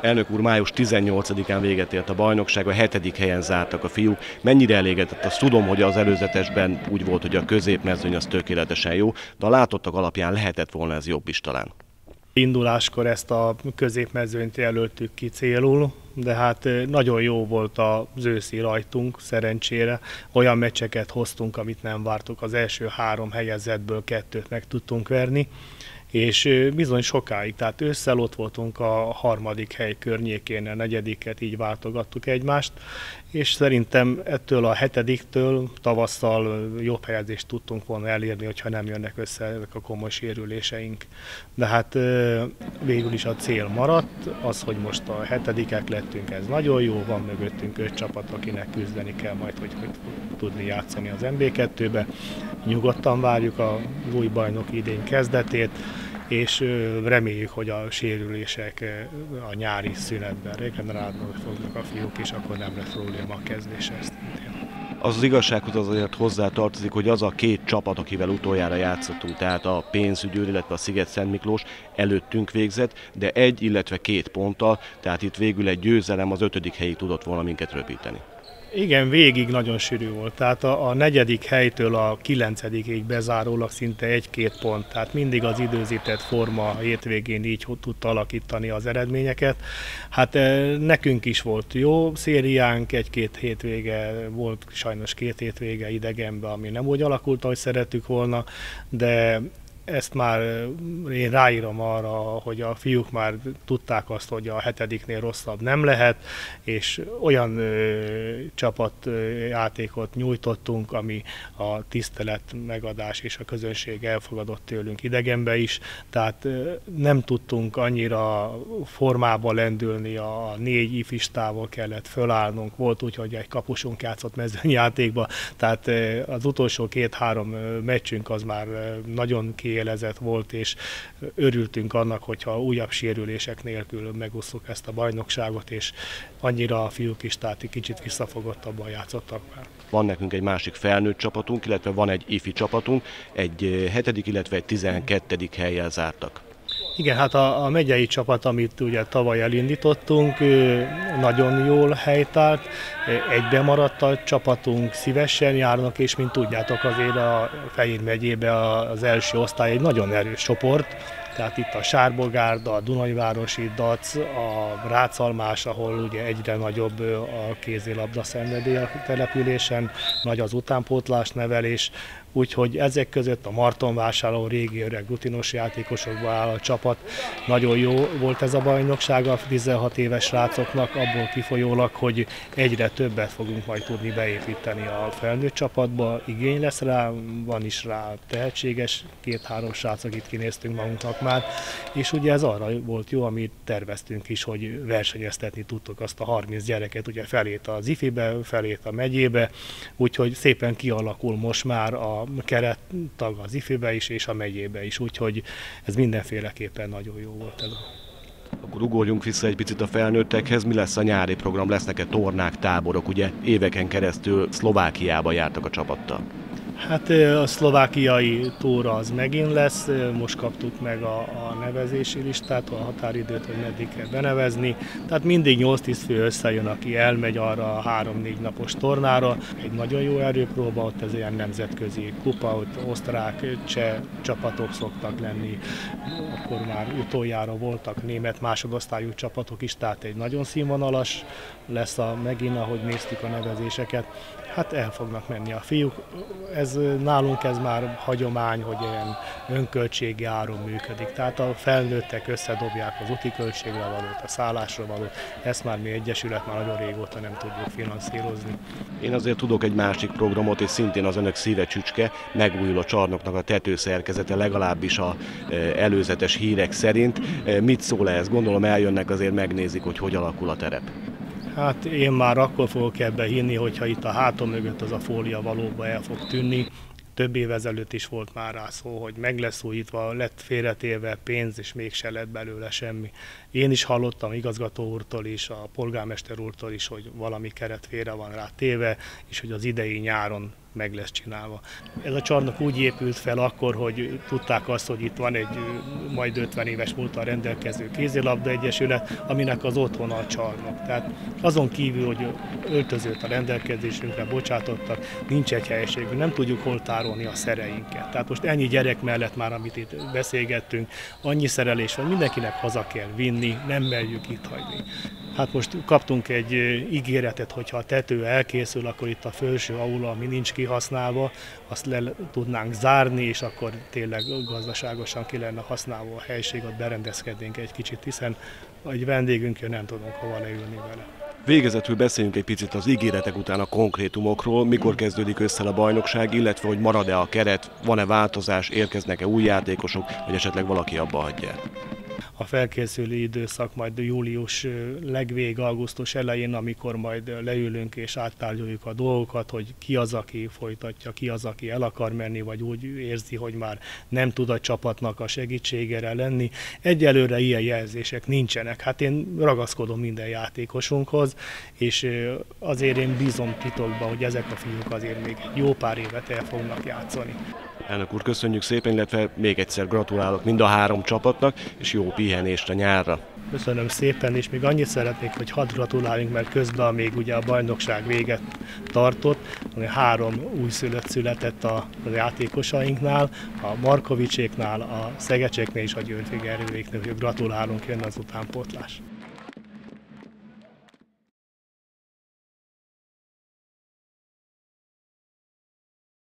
Elnök úr, május 18-án véget ért a bajnokság, a 7. helyen zártak a fiúk. Mennyire elégedett? Azt tudom, hogy az előzetesben úgy volt, hogy a középmezőny az tökéletesen jó, de a látottak alapján lehetett volna ez jobb is talán. Induláskor ezt a középmezőnyt jelöltük ki célul, de hát nagyon jó volt az őszi rajtunk, szerencsére. Olyan meccseket hoztunk, amit nem vártuk. Az első 3 helyezettből 2-t meg tudtunk verni, és bizony sokáig, tehát ősszel ott voltunk a 3. hely környékén, a 4-et, így váltogattuk egymást, és szerintem ettől a 7-től tavasszal jobb helyezést tudtunk volna elérni, hogyha nem jönnek össze ezek a komoly sérüléseink. De hát végül is a cél maradt, az, hogy most a 7-ek lettünk, ez nagyon jó, van mögöttünk 5 csapat, akinek küzdeni kell majd, hogy tudni játszani az MB2-be. Nyugodtan várjuk az új bajnok idény kezdetét, és reméljük, hogy a sérülések a nyári szünetben regenerálni fognak a fiúk, és akkor nem lesz probléma a kezdésre. Az igazsághoz azért hozzá tartozik, hogy az a 2 csapat, akivel utoljára játszottunk, tehát a Pénzügyőr, illetve a Sziget-Szent Miklós előttünk végzett, de 1, illetve 2 ponttal, tehát itt végül egy győzelem az 5. helyig tudott volna minket röpíteni. Igen, végig nagyon sűrű volt, tehát a 4. helytől a 9-ig bezárólag szinte 1-2 pont, tehát mindig az időzített forma hétvégén így tudta alakítani az eredményeket. Hát nekünk is volt jó szériánk, 1-2 hétvége volt, sajnos 2 hétvége idegenben, ami nem úgy alakult, ahogy szerettük volna, de ezt már én ráírom arra, hogy a fiúk már tudták azt, hogy a 7-nél rosszabb nem lehet, és olyan csapatjátékot nyújtottunk, ami a tisztelet megadás és a közönség elfogadott tőlünk idegenbe is, tehát nem tudtunk annyira formába lendülni, a 4 ifistával kellett fölállnunk, volt úgy, hogy egy kapusunk játszott mezőnyjátékba, tehát az utolsó 2-3 meccsünk az már nagyon kiélezett volt, és örültünk annak, hogyha újabb sérülések nélkül megúsztuk ezt a bajnokságot, és annyira a fiúk is, tehát kicsit visszafogottabban játszottak már. Van nekünk egy másik felnőtt csapatunk, illetve van egy ifi csapatunk, egy 7., illetve egy 12. hellyel zártak. Igen, hát a megyei csapat, amit ugye tavaly elindítottunk, nagyon jól helytált, egyben maradt a csapatunk, szívesen járnak, és mint tudjátok, azért a Fejér megyébe az első osztály egy nagyon erős csoport, tehát itt a Sárbogárda, a Dunajvárosi Dac, a Rácalmás, ahol ugye egyre nagyobb a kézilabda szenvedély a településen, nagy az utánpótlás nevelés, úgyhogy ezek között a Martonvásárhely régi öreg rutinos játékosokból áll a csapat. Nagyon jó volt ez a bajnokság a 16 éves srácoknak, abból kifolyólag, hogy egyre többet fogunk majd tudni beépíteni a felnőtt csapatba, igény lesz rá, van is rá tehetséges 2-3 srác, akit kinéztünk magunknak már, és ugye ez arra volt jó, amit terveztünk is, hogy versenyeztetni tudtuk azt a 30 gyereket, ugye felét az ifibe, felét a megyébe, úgyhogy szépen kialakul most már a kerettag az ifibe is, és a megyébe is, úgyhogy ez mindenféleképpen nagyon jó volt. Akkor ugorjunk vissza egy picit a felnőttekhez. Mi lesz a nyári program? Lesznek-e tornák, táborok? Ugye éveken keresztül Szlovákiába jártak a csapattal. Hát a szlovákiai túra az megint lesz, most kaptuk meg a nevezési listát, a határidőt, hogy meddig kell benevezni. Tehát mindig 8-10 fő összejön, aki elmegy arra a 3-4 napos tornára. Egy nagyon jó erőpróba, ott ez ilyen nemzetközi kupa, ott osztrák, cseh csapatok szoktak lenni, akkor már utoljára voltak német másodosztályú csapatok is, tehát egy nagyon színvonalas lesz megint, ahogy néztük a nevezéseket. Hát el fognak menni a fiúk. Nálunk ez már hagyomány, hogy ilyen önköltségi áron működik. Tehát a felnőttek összedobják az úti költségre valót, a szállásra valót. Ezt már mi egyesület már nagyon régóta nem tudjuk finanszírozni. Én azért tudok egy másik programot, és szintén az önök szíve csücske, megújul a csarnoknak a tetőszerkezete, legalábbis az előzetes hírek szerint. Mit szól ez? Gondolom eljönnek, azért megnézik, hogy alakul a terep. Hát én már akkor fogok ebbe hinni, hogyha itt a hátam mögött az a fólia valóban el fog tűnni. Több év ezelőtt is volt már rá szó, hogy meg lesz újítva, lett félretéve pénz, és mégse lett belőle semmi. Én is hallottam igazgató úrtól is, a polgármester úrtól is, hogy valami keret félre van rá téve, és hogy az idei nyáron meg lesz csinálva. Ez a csarnok úgy épült fel akkor, hogy tudták azt, hogy itt van egy majd 50 éves múlttal rendelkező kézilabda egyesület, aminek az otthona a csarnok. Tehát azon kívül, hogy öltözőt a rendelkezésünkre bocsátottak, nincs egy helyiségünk, nem tudjuk hol tárolni a szereinket. Tehát most ennyi gyerek mellett már, amit itt beszélgettünk, annyi szerelés van, mindenkinek haza kell vinni, nem merjük itt hagyni. Hát most kaptunk egy ígéretet, hogyha a tető elkészül, akkor itt a felső aula, ami nincs kihasználva, azt le tudnánk zárni, és akkor tényleg gazdaságosan ki lenne használva a helyiséget, berendezkednénk egy kicsit, hiszen egy vendégünk jön, nem tudunk hova leülni vele. Végezetül beszéljünk egy picit az ígéretek után a konkrétumokról, mikor kezdődik össze a bajnokság, illetve hogy marad-e a keret, van-e változás, érkeznek-e új játékosok, vagy esetleg valaki abba hagyja. A felkészülő időszak majd július legvég, augusztus elején, amikor majd leülünk és áttárgyaljuk a dolgokat, hogy ki az, aki folytatja, ki az, aki el akar menni, vagy úgy érzi, hogy már nem tud a csapatnak a segítségére lenni. Egyelőre ilyen jelzések nincsenek. Hát én ragaszkodom minden játékosunkhoz, és azért én bízom titokba, hogy ezek a fiúk azért még jó pár évet el fognak játszani. Elnök úr, köszönjük szépen, illetve még egyszer gratulálok mind a 3 csapatnak, és jó pihenést a nyárra. Köszönöm szépen, és még annyit szeretnék, hogy hadd gratuláljunk, mert közben még ugye a bajnokság véget tartott, 3 újszülött született a játékosainknál, a Markovicséknál, a Szegecseknél és a György Gergőéknél, hogy gratulálunk, jön az utánpótlás.